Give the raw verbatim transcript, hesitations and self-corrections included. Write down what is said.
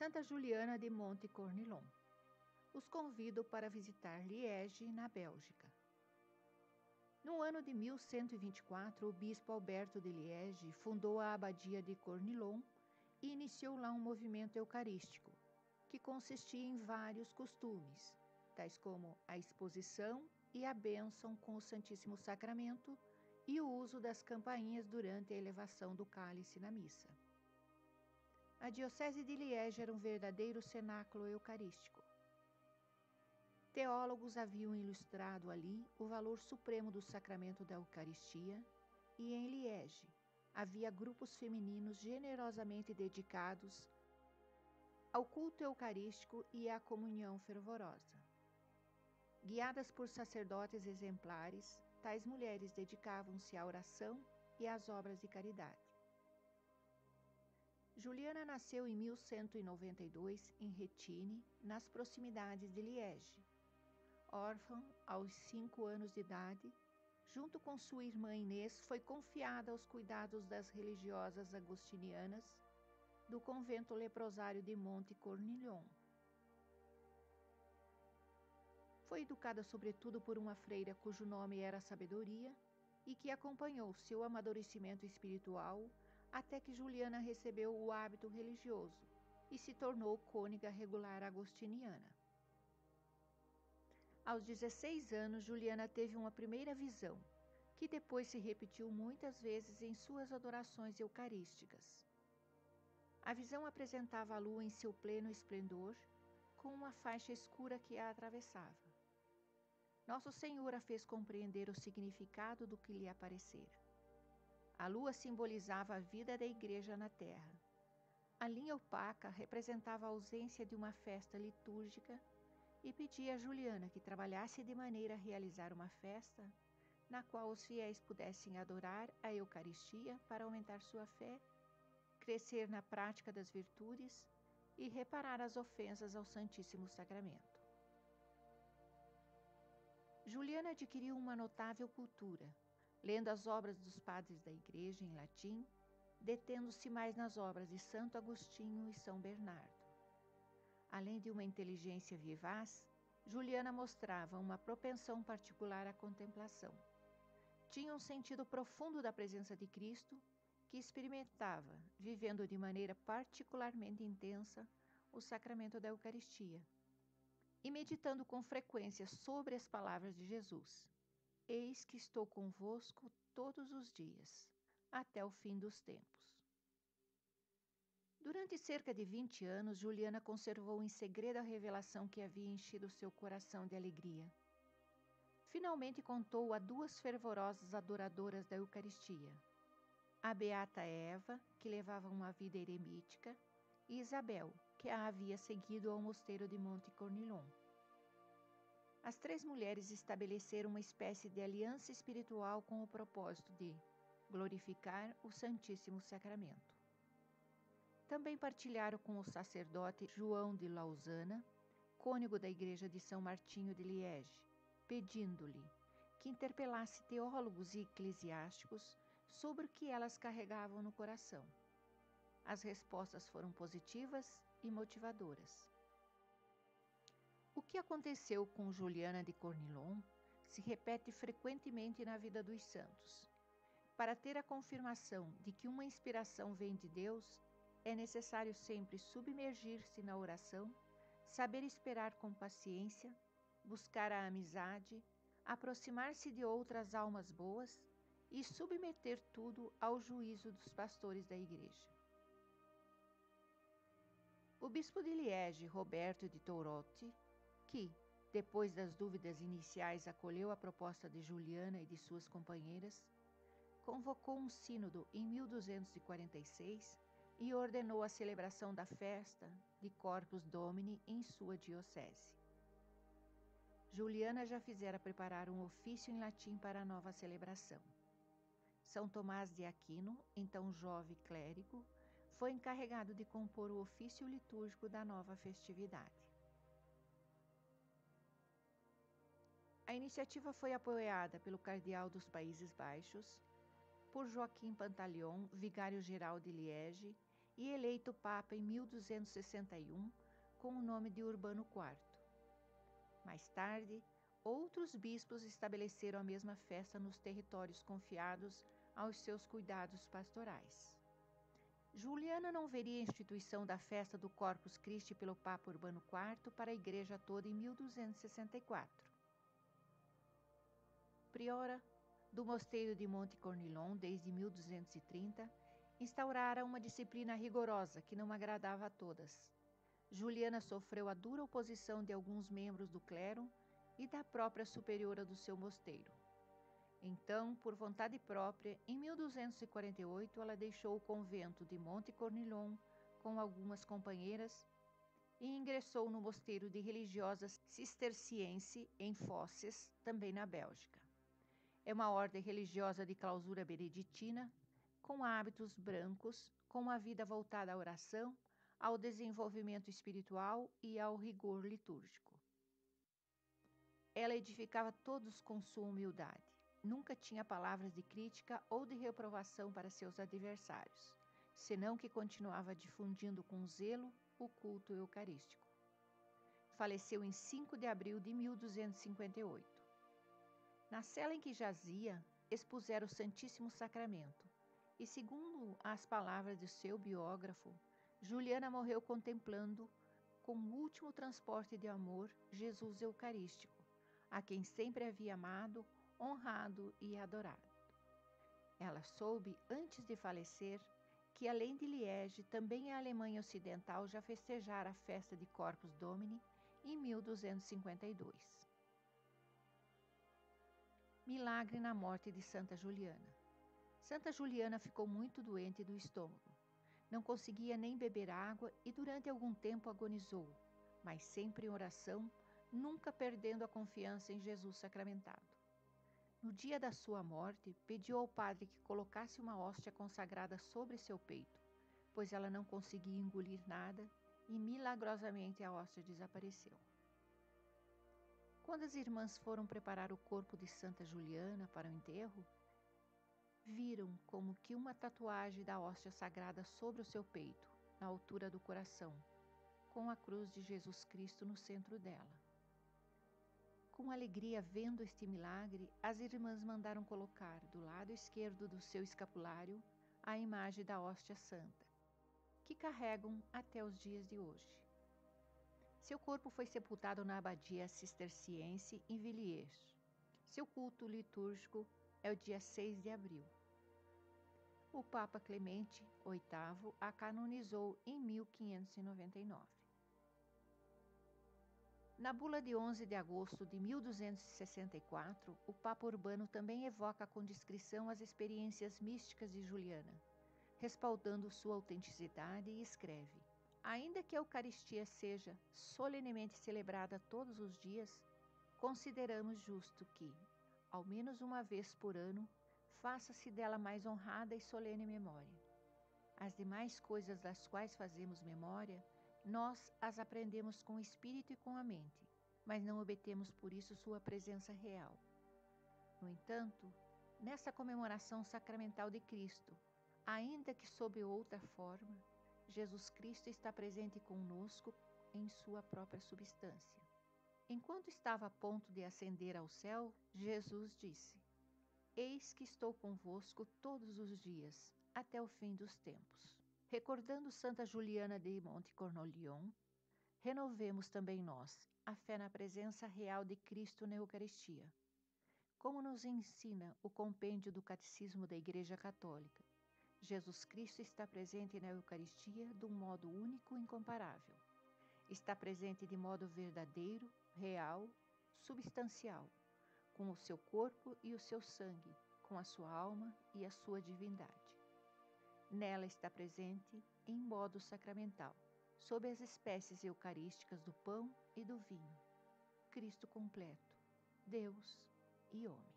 Santa Juliana de Monte Cornilon. Os convido para visitar Liege, na Bélgica. No ano de mil cento e vinte e quatro, o bispo Alberto de Liege fundou a abadia de Cornilon e iniciou lá um movimento eucarístico, que consistia em vários costumes, tais como a exposição e a bênção com o Santíssimo Sacramento e o uso das campainhas durante a elevação do cálice na missa. A diocese de Liege era um verdadeiro cenáculo eucarístico. Teólogos haviam ilustrado ali o valor supremo do sacramento da Eucaristia, e em Liege havia grupos femininos generosamente dedicados ao culto eucarístico e à comunhão fervorosa. Guiadas por sacerdotes exemplares, tais mulheres dedicavam-se à oração e às obras de caridade. Juliana nasceu em mil cento e noventa e dois em Retine, nas proximidades de Liege. Órfã aos cinco anos de idade, junto com sua irmã Inês, foi confiada aos cuidados das religiosas agostinianas do convento leprosário de Monte Cornilon. Foi educada sobretudo por uma freira cujo nome era Sabedoria e que acompanhou seu amadurecimento espiritual até que Juliana recebeu o hábito religioso e se tornou cônega regular agostiniana. Aos dezesseis anos, Juliana teve uma primeira visão, que depois se repetiu muitas vezes em suas adorações eucarísticas. A visão apresentava a lua em seu pleno esplendor, com uma faixa escura que a atravessava. Nosso Senhor a fez compreender o significado do que lhe aparecera. A lua simbolizava a vida da igreja na terra. A linha opaca representava a ausência de uma festa litúrgica e pedia a Juliana que trabalhasse de maneira a realizar uma festa na qual os fiéis pudessem adorar a Eucaristia para aumentar sua fé, crescer na prática das virtudes e reparar as ofensas ao Santíssimo Sacramento. Juliana adquiriu uma notável cultura, lendo as obras dos padres da Igreja em latim, detendo-se mais nas obras de Santo Agostinho e São Bernardo. Além de uma inteligência vivaz, Juliana mostrava uma propensão particular à contemplação. Tinha um sentido profundo da presença de Cristo, que experimentava, vivendo de maneira particularmente intensa, o sacramento da Eucaristia, e meditando com frequência sobre as palavras de Jesus: Eis que estou convosco todos os dias, até o fim dos tempos. Durante cerca de vinte anos, Juliana conservou em segredo a revelação que havia enchido seu coração de alegria. Finalmente contou a duas fervorosas adoradoras da Eucaristia, a beata Eva, que levava uma vida eremítica, e Isabel, que a havia seguido ao mosteiro de Monte Cornilon. As três mulheres estabeleceram uma espécie de aliança espiritual com o propósito de glorificar o Santíssimo Sacramento. Também partilharam com o sacerdote João de Lausana, cônego da igreja de São Martinho de Liege, pedindo-lhe que interpelasse teólogos e eclesiásticos sobre o que elas carregavam no coração. As respostas foram positivas e motivadoras. O que aconteceu com Juliana de Cornilon se repete frequentemente na vida dos santos. Para ter a confirmação de que uma inspiração vem de Deus, é necessário sempre submergir-se na oração, saber esperar com paciência, buscar a amizade, aproximar-se de outras almas boas e submeter tudo ao juízo dos pastores da Igreja. O bispo de Liege, Roberto de Tourotti, que, depois das dúvidas iniciais, acolheu a proposta de Juliana e de suas companheiras, convocou um sínodo em mil duzentos e quarenta e seis e ordenou a celebração da festa de Corpus Domini em sua diocese. Juliana já fizera preparar um ofício em latim para a nova celebração. São Tomás de Aquino, então jovem clérigo, foi encarregado de compor o ofício litúrgico da nova festividade. A iniciativa foi apoiada pelo cardeal dos Países Baixos, por Joaquim Pantaleon, vigário-geral de Liege, e eleito Papa em mil duzentos e sessenta e um com o nome de Urbano quarto. Mais tarde, outros bispos estabeleceram a mesma festa nos territórios confiados aos seus cuidados pastorais. Juliana não veria a instituição da festa do Corpus Christi pelo Papa Urbano quarto para a Igreja toda em mil duzentos e sessenta e quatro. Priora do mosteiro de Monte Cornilon desde mil duzentos e trinta, instaurara uma disciplina rigorosa que não agradava a todas. Juliana sofreu a dura oposição de alguns membros do clero e da própria superiora do seu mosteiro. Então, por vontade própria, em mil duzentos e quarenta e oito, ela deixou o convento de Monte Cornilon com algumas companheiras e ingressou no mosteiro de religiosas cisterciense em Fosses, também na Bélgica. É uma ordem religiosa de clausura beneditina, com hábitos brancos, com uma vida voltada à oração, ao desenvolvimento espiritual e ao rigor litúrgico. Ela edificava todos com sua humildade. Nunca tinha palavras de crítica ou de reprovação para seus adversários, senão que continuava difundindo com zelo o culto eucarístico. Faleceu em cinco de abril de mil duzentos e cinquenta e oito. Na cela em que jazia, expuseram o Santíssimo Sacramento, e segundo as palavras de seu biógrafo, Juliana morreu contemplando, com o último transporte de amor, Jesus Eucarístico, a quem sempre havia amado, honrado e adorado. Ela soube, antes de falecer, que além de Liege, também a Alemanha Ocidental já festejara a festa de Corpus Domini em mil duzentos e cinquenta e dois. Milagre na morte de Santa Juliana. Santa Juliana ficou muito doente do estômago. Não conseguia nem beber água e durante algum tempo agonizou, mas sempre em oração, nunca perdendo a confiança em Jesus sacramentado. No dia da sua morte, pediu ao padre que colocasse uma hóstia consagrada sobre seu peito, pois ela não conseguia engolir nada e milagrosamente a hóstia desapareceu. Quando as irmãs foram preparar o corpo de Santa Juliana para o enterro, viram como que uma tatuagem da hóstia sagrada sobre o seu peito, na altura do coração, com a cruz de Jesus Cristo no centro dela. Com alegria vendo este milagre, as irmãs mandaram colocar do lado esquerdo do seu escapulário a imagem da hóstia santa, que carregam até os dias de hoje. Seu corpo foi sepultado na abadia cisterciense em Villiers. Seu culto litúrgico é o dia seis de abril. O Papa Clemente oitavo a canonizou em mil quinhentos e noventa e nove. Na bula de onze de agosto de mil duzentos e sessenta e quatro, o Papa Urbano também evoca com discrição as experiências místicas de Juliana, respaldando sua autenticidade e escreve: ainda que a Eucaristia seja solenemente celebrada todos os dias, consideramos justo que, ao menos uma vez por ano, faça-se dela mais honrada e solene memória. As demais coisas das quais fazemos memória, nós as aprendemos com o espírito e com a mente, mas não obtemos por isso sua presença real. No entanto, nessa comemoração sacramental de Cristo, ainda que sob outra forma, Jesus Cristo está presente conosco em sua própria substância. Enquanto estava a ponto de ascender ao céu, Jesus disse: eis que estou convosco todos os dias, até o fim dos tempos. Recordando Santa Juliana de Monte Cornilon, renovemos também nós a fé na presença real de Cristo na Eucaristia. Como nos ensina o compêndio do Catecismo da Igreja Católica, Jesus Cristo está presente na Eucaristia de um modo único e incomparável. Está presente de modo verdadeiro, real, substancial, com o seu corpo e o seu sangue, com a sua alma e a sua divindade. Nela está presente em modo sacramental, sob as espécies eucarísticas do pão e do vinho. Cristo completo, Deus e homem.